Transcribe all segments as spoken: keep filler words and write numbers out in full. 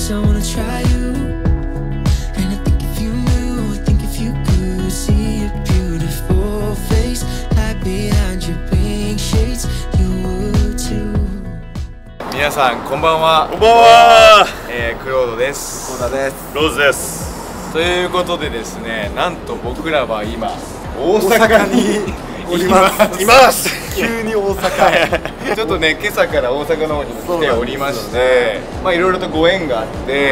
cause I wanna try you. And I think if you knew, I think if you could see a beautiful face hide behind your pink shades, you would too. 皆さんこんばんは。 こんばんは。 えー、クロードです。 コーダです。 ローズです。 ということでですね、なんと僕らは今大阪におります。 います。 急に大阪。 ちょっとね、今朝から大阪の方にも来ておりまして、まあいろいろとご縁があって、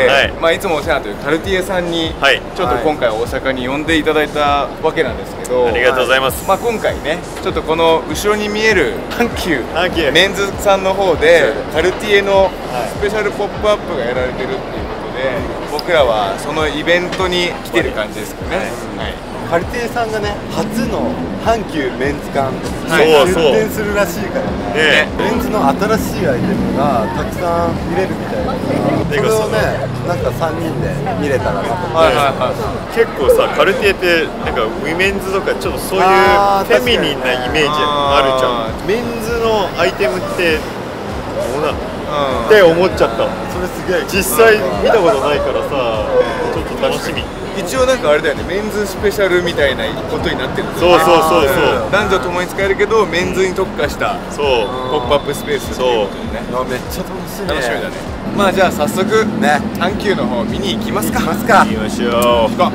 はい、 まあいつもお世話になっているカルティエさんに、はい、ちょっと今回大阪に呼んでいただいたわけなんですけど、 ありがとうございます。 まあ今回ね、ちょっとこの後ろに見える阪急メンズさんの方でカルティエのスペシャルポップアップがやられてるっていうことで、僕らはそのイベントに来てる感じですかね。はい。 カルティエさんがね、初の阪急メンズ館出店するらしいからね。メンズの新しいアイテムがたくさん見れるみたいだから、それをね、なんかさんにんで見れたらなと思って。 結構さ、カルティエってなんかウィメンズとかちょっとそういうフェミニンなイメージあるじゃん。メンズのアイテムってどうなのって思っちゃった。 それすげえ実際見たことないからさ、ちょっと楽しみ。 一応なんかあれだよね、メンズスペシャルみたいなことになってるんですよね。そうそうそうそう。 男女ともに使えるけどメンズに特化したそうポップアップスペースっていうことでね。 あ、めっちゃ楽しみ。 楽しみだね。まあじゃあ早速ね、阪急の方見に行きますか。 行きますか。 行きましょう。 行こう。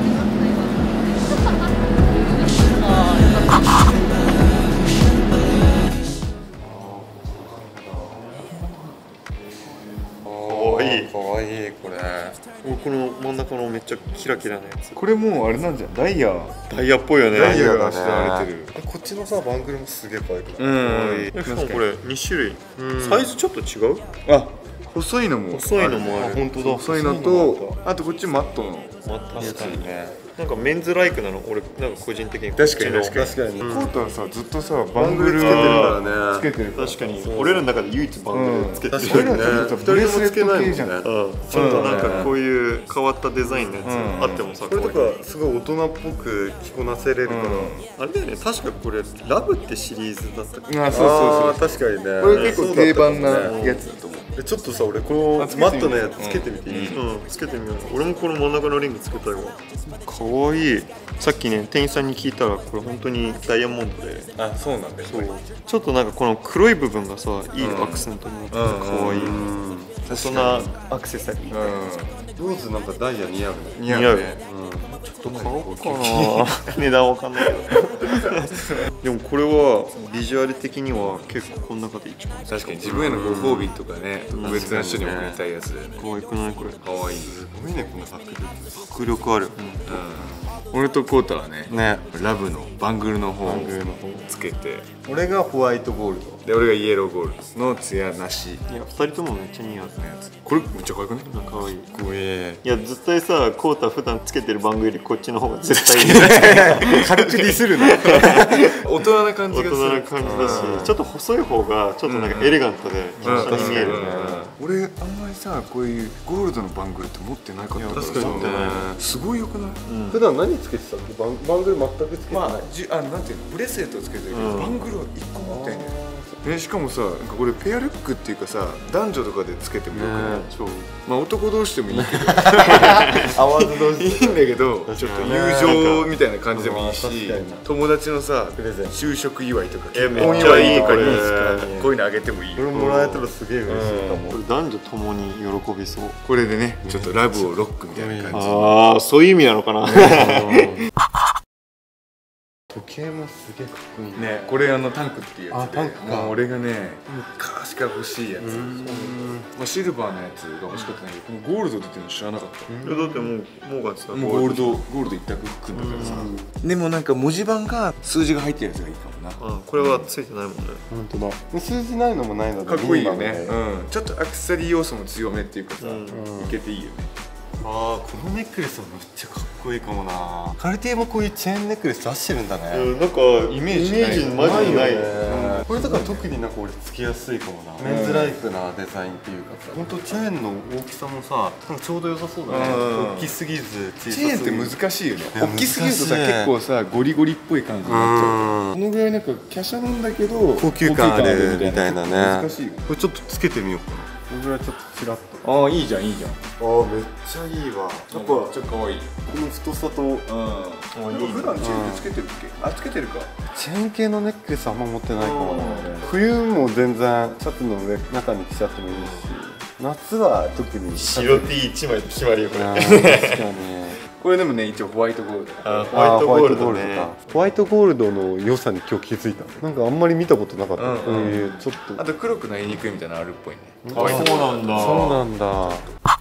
かわいいこれ。 この真ん中のめっちゃキラキラなやつ。 これもうあれなんじゃん、ダイヤダイヤっぽいよね。 ダイヤがあしられてる。 こっちのさバングルもすげえ可愛くない？ うん。しかもこれに種類。サイズちょっと違う？ あ、細いのも細いのもある。 本当だ。 細いのと、あとこっちマットのマットのやつね。なんかメンズライクなの、俺なんか個人的に確かに確かに確かに。 コートはさずっとさバングルつけてるからね。 つけてる。 確かに俺らの中で唯一バングルつけてる。 確かにね。 二人ともつけないもんね。 ちょっとなんかこういう変わったデザインのやつあってもさ、 これとかすごい大人っぽく着こなせれるから。 あれだよね、確かこれラブってシリーズだったっけ？ あ、そうそうそう。 確かにね。 これ結構定番なやつだと思う。 ちょっとさ、俺このマットのやつつけてみていい？ うん、つけてみよう。俺もこの真ん中のリングつけたいわ。かわいい。さっきね、店員さんに聞いたらこれ本当にダイヤモンドで。 あ、そうなんだよ。 ちょっとなんかこの黒い部分がさ、いいアクセントになっててかわいい。大人アクセサリー。 ローズなんかダイヤ似合うね。 似合う。ちょっと買おうかな。値段わかんないけど。でもこれはビジュアル的には結構この中で一番。 確かに自分へのご褒美とかね、特別な人に贈りたいやつだよね。 可愛くないこれ？ 可愛い。 すごいねこの迫力。 迫力ある。 俺とコータはね、 ね、 ラブのバングルの方をつけて、 俺がホワイトゴールドで俺がイエローゴールドのツヤなし。 いやふたりともめっちゃ似合うやつ。 これめっちゃ可愛くない？ 可愛い。 怖え。 いや絶対さ、コータ普段つけてるバングルよりこっちの方が絶対いい。 軽くディスるな。大人な感じがする。 大人な感じだし、ちょっと細い方がちょっとなんかエレガントで華奢に見えるね。 俺あんまりさ、こういうゴールドのバングルって持ってなかったからさ、 確かにね、 すごい良くない？ 普段何つけてたっけ？バンバングル全くつけてない。 まあじあなんていうの、ブレスレットをつけてるけどバングルを一個持ってんね。ね、しかもさ、なんかこれペアルックっていうかさ、男女とかでつけてもよくない？超まあ男同士でもいいけど、 合わず同士いいんだけど、ちょっと友情みたいな感じでもいいし、友達のさ就職祝いとか結婚祝いとかにこういうのあげてもいい。 これもらえたらすげえ嬉しいかも。 これ男女ともに喜びそう。 これでね、ちょっとラブをロックみたいな感じ。 ああ、そういう意味なのかな。 時計もすげえかっこいいね。これあのタンクっていうやつで、 タンクか。 俺がね昔から欲しいやつ。まあシルバーのやつが欲しかったんだけど、このゴールドっていうの知らなかった。 だってもうもうがさ、 もうゴールドゴールド一択くんだからさ。でもなんか文字盤が数字が入ってるやつがいいかもな。 うん、これはついてないもんね。 本当だ。数字ないのもないのでかっこいいよね。うん。ちょっとアクセサリー要素も強めっていうかさ、いけていいよね。 ああ、このネックレスはめっちゃかっこいいかもな。カルティエもこういうチェーンネックレス出してるんだね。 うん、なんかイメージイメージマジないよね。これとか特になんか俺つけやすいかもな。メンズライクなデザインっていうかさ、本当チェーンの大きさもさ、なんかちょうど良さそうだね。大きすぎず小さすぎず。 チェーンって難しいよね。大きすぎるとさ結構さゴリゴリっぽい感じになっちゃう。このぐらいなんか華奢なんだけど高級感あるみたいなね。 難しいよ。 これちょっとつけてみようかな。 れぐらいちょっとちらっと。 ああいいじゃんいいじゃん。 ああめっちゃいいわ。やっぱめっちゃ可愛い。 この太さと、うん、 普段チェーンつけてるっけ？あつけてるか。 チェーン系のネックレスあんま持ってないかもね。冬も全然シャツの上中に着ちゃってもいいし、夏は特に白 T 一枚で決まるよこれ。 確かに。 これでもね一応ホワイトゴールド。 あホワイトゴールドね。 ホワイトゴールドの良さに今日気づいた。なんかあんまり見たことなかった。こういうちょっと。 あと黒くなりにくいみたいなのあるっぽいね。 そうなんだ。 そうなんだ。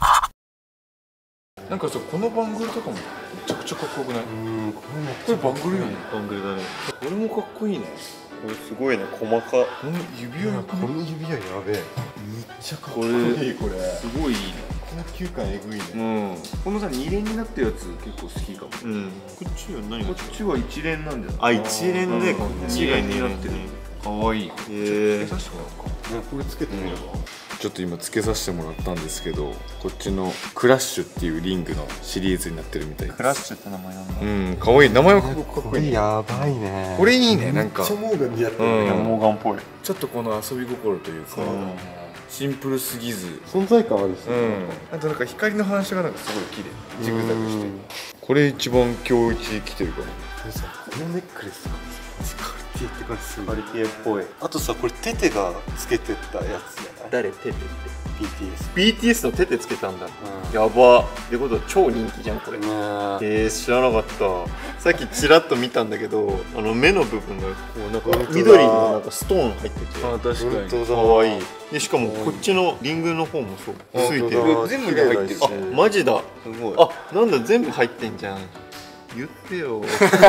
なんかさこのバングルとかもめちゃくちゃかっこよくない？うん。これバングルやね。 バングルだね。 これもかっこいいね。 これすごいね細か。 この指輪この指輪やべえ。めっちゃかっこいいこれ。 すごいいいね。 高級感えぐいね。 うん。このさ二連になってるやつ結構好きかも。 うん。こっちは何？ こっちは一連なんじゃない？ あ一連でこっちが二連になってる。 可愛い。へえ。つけさせてもらおうか。 これつけてみれば。 ちょっと今つけさせてもらったんですけど、こっちのクラッシュっていうリングのシリーズになってるみたいです。 クラッシュって名前なんだ。 うん、可愛い。名前はかっこいい。 これやばいね。 これいいね。なんかめっちゃモーガン似合ってるね。 モーガンっぽい。 ちょっとこの遊び心というか、シンプルすぎず存在感あるし、 うん、あとなんか光の反射がなんかすごい綺麗。ジグザグして。これ一番今日一来てるかも。 このネックレスがカルティエって感じする。 カルティエっぽい。 あとさこれテテがつけてたやつじゃない？ 誰テテって？ ビーティーエス。 ビーティーエス のテテつけたんだ。やば。ってことは超人気じゃんこれ。えー知らなかった。さっきちらっと見たんだけど、あの目の部分がこうなんか緑のなんかストーン入ってて。 あ確かに。 可愛い。でしかもこっちのリングの方もそうついてる。 全部で入ってる。 あマジだ。すごい。あなんだ全部入ってんじゃん。言ってよ。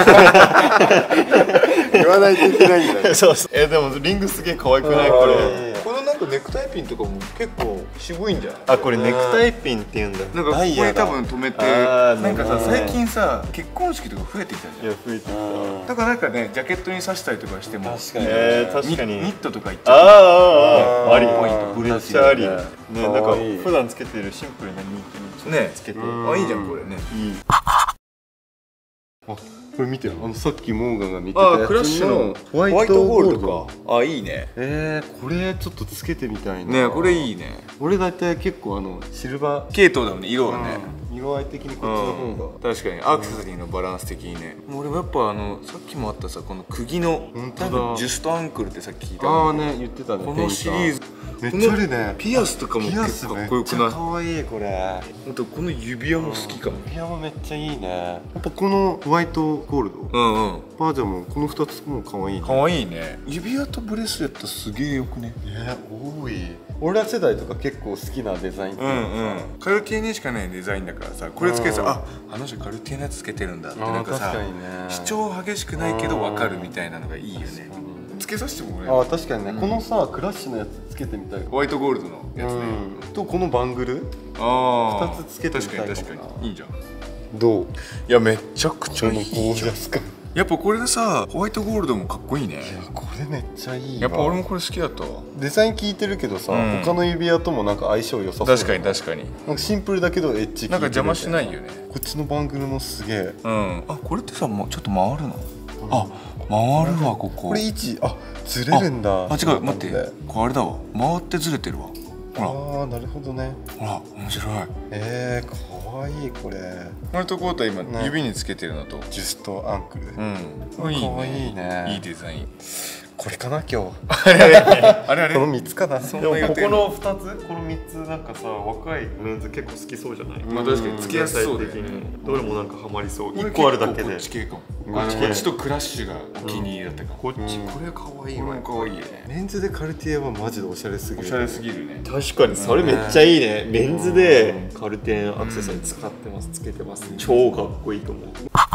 言わないといけないんだ。 そうそう。えでもリングすげえ可愛くないこれ。 このなんかネクタイピンとかも結構渋いんじゃない？ あこれネクタイピンって言うんだ。 なんかここに多分止めて、なんかさ最近さ結婚式とか増えてきたじゃん。 いや増えてきた。 だからなんかねジャケットに刺したりとかしても確かに。えー確かに。 ニットとかいっちゃう。あああああり。 ポイントブレースあり。ねなんか普段つけてるシンプルなニットにねつけて。 あいいじゃんこれね。いい。 あこれ見てよ。あのさっきモーガンが見てたやつのクラッシュのホワイトゴールドか。あいいね。 えーこれちょっとつけてみたいな。 ねこれいいね。 俺大体結構あのシルバー系統だもんね色がね。 色合い的にこっちの方が確かにアクセサリーのバランス的にね。俺もやっぱあのさっきもあったさこの釘の多分ジュストアンクルってさっき聞いた。 ああね言ってたね。 このシリーズめっちゃあるね。 ピアスとかも結構かっこよくない？ 可愛いこれ。 あとこの指輪も好きかも。 指輪もめっちゃいいね。やっぱこのホワイトゴールドうんうんバージョンもこのふたつも可愛いね。 可愛いね。指輪とブレスレットすげえよくね。 ね多い。俺ら世代とか結構好きなデザインっていうか、 うんうんカルティエにしかないデザインだからさこれつけてさああの人カルティエのやつつけてるんだってなんかさ主張激しくないけど分かるみたいなのがいいよね。つけさせてもらえる。 あ確かにねこのさクラッシュのやつつけてみたい。 ホワイトゴールドのやつねとこのバングルあふたつつけてみたいかもな。 確かに確かにいいじゃん。 どう？ いやめちゃくちゃいいじゃん。 ゴージャス感。 やっぱこれでさホワイトゴールドもかっこいいね。 これめっちゃいいわ。 やっぱ俺もこれ好きだったわ。 デザイン聞いてるけどさ、 うん他の指輪ともなんか相性良さそう。 確かに確かに。 なんかシンプルだけどエッジ効いてる。 なんか邪魔しないよね。 こっちのバングルもすげえ。 うんあこれってさもうちょっと回るの？あ回るわここ。 これ位置あずれるんだ。 あ違う待ってこれあれだわ回ってずれてるわ。ほらああなるほどね。 ほら面白い。 えー、かわいいこれ。 ホワイトゴールド今、ね、指につけてるのとジュストアンクル。 うんかわいいね。 いいデザイン。 これかな今日。 あれあれあれこのみっつかな。 でもここのふたつこのみっつなんかさ若いメンズ結構好きそうじゃない？ まあ確かにつけやすそうだよね。 どれもなんかハマりそう。いっこあるだけで。 こっち系かも。こっちとクラッシュがお気に入りだったかも。 こっちこれかわいいわ。 これかわいいよね。 メンズでカルティエはマジでおしゃれすぎる。 おしゃれすぎるね。 確かにそれめっちゃいいね。メンズでカルティエアクセサリー使ってますつけてます。超かっこいいと思う。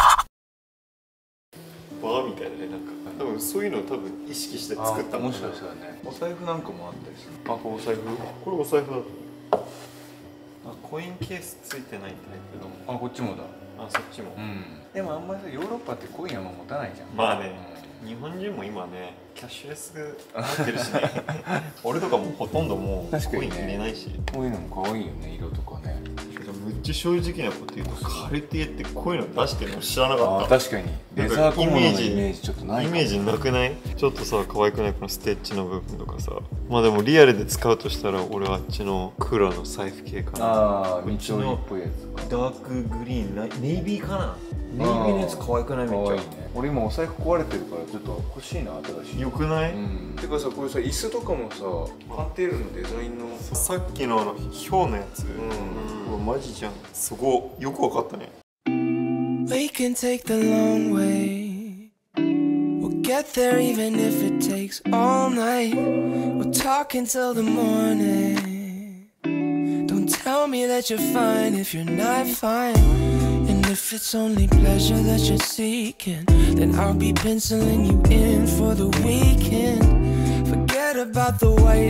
バーみたいなねなんか。多分そういうのを多分意識して作ったもしかしたらね。お財布なんかもあったりする。あこれお財布？ これお財布だ。あコインケースついてないタイプの。 あこっちもだ。 あそっちも。 うん。でもあんまりヨーロッパってコインはもう持たないじゃん。 まあね。日本人も今ねキャッシュレスになってるしね。俺とかもほとんどもうコイン入れないし。 こういうのも可愛いよね色とかね。 むっちゃ正直なこと言うとカルティエってこういうの出してるの知らなかった。 確かにレザー小物のイメージちょっとない。 イメージなくない？ちょっとさ可愛くないこのステッチの部分とかさまあでもリアルで使うとしたら俺はあっちの黒の財布系かな。 ああ、みちおりっぽいやつか。 ダークグリーン、ネイビーかな。ネイビーのやつ可愛くない？めっちゃ。 可愛いね。俺今お財布壊れてるからちょっと欲しいな、新しい。 よくない？ うん。てかさ、これさ、椅子とかもさ、カンテールのデザインのさっきのあのヒョウのやつ、うん、マジじゃん。すごいよくわかったね。 We can take the long way. We'll get there even if it takes all night. We'll talk until the morning. Don't tell me that you're fine if you're not fine. And if it's only pleasure that you're seeking, then I'll be penciling you in for the weekend. Forget about the white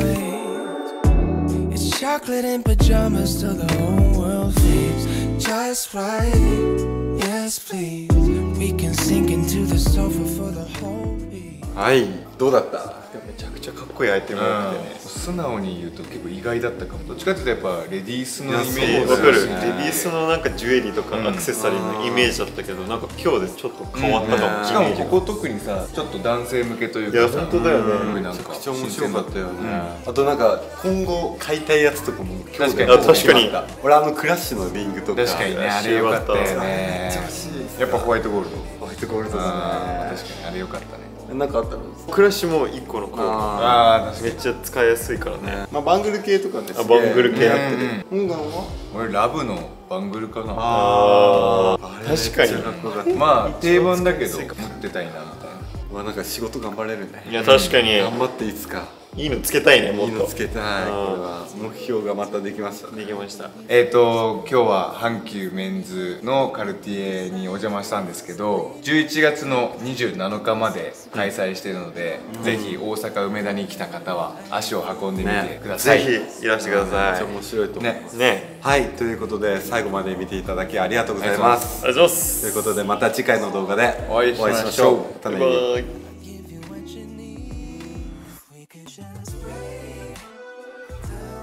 noise. It's chocolate and pajamas till the whole world fades. Just right. Yes, please. We can sink into the sofa for the whole week. はい、どうだった？ めちゃくちゃかっこいいアイテムがあってね。 素直に言うと結構意外だったかも。どっちかっていうとやっぱレディースのイメージわかる。レディースのなんかジュエリーとかアクセサリーのイメージだったけど、なんか今日でちょっと変わったかも。 しかもここ特にさ、ちょっと男性向けというか。 いや本当だよね。 めちゃくちゃ面白かったよね。あとなんか今後買いたいやつとかも確かに確かに。 俺あのクラッシュのリングとか確かにね、あれ良かったよね。やっぱホワイトゴールド。 ホワイトゴールドだね。 確かにあれ良かったね。 なんかあったの？ クラッシュもいっこのこうああ、 めっちゃ使いやすいからね。 まあバングル系とかね。 あ、バングル系あってて。本願は？ 俺ラブのバングルかな。 ああ、確かに。 まあ定番だけど持ってたいなみたいな。 まあなんか仕事頑張れるね。 いや確かに。 頑張っていつか。 いいのつけたいね、もっと。 いいのつけたい。これは目標がまたできましたね。 できました。 えっと今日は阪急メンズのカルティエにお邪魔したんですけど、じゅういちがつのにじゅうなのかまで開催しているので、うん、ぜひ大阪梅田に来た方は足を運んでみてください。 ね、ぜひいらしてください。 めっちゃ面白いと思います。 ね。ね。 はい、ということで最後まで見ていただきありがとうございます。 ありがとうございます。 ということでまた次回の動画でお会いしましょう。 またね。 バイバイ。